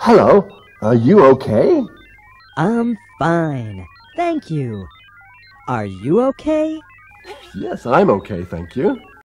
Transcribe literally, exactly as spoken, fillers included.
Hello. Are you okay? I'm fine, thank you. Are you okay? Yes, I'm okay, thank you.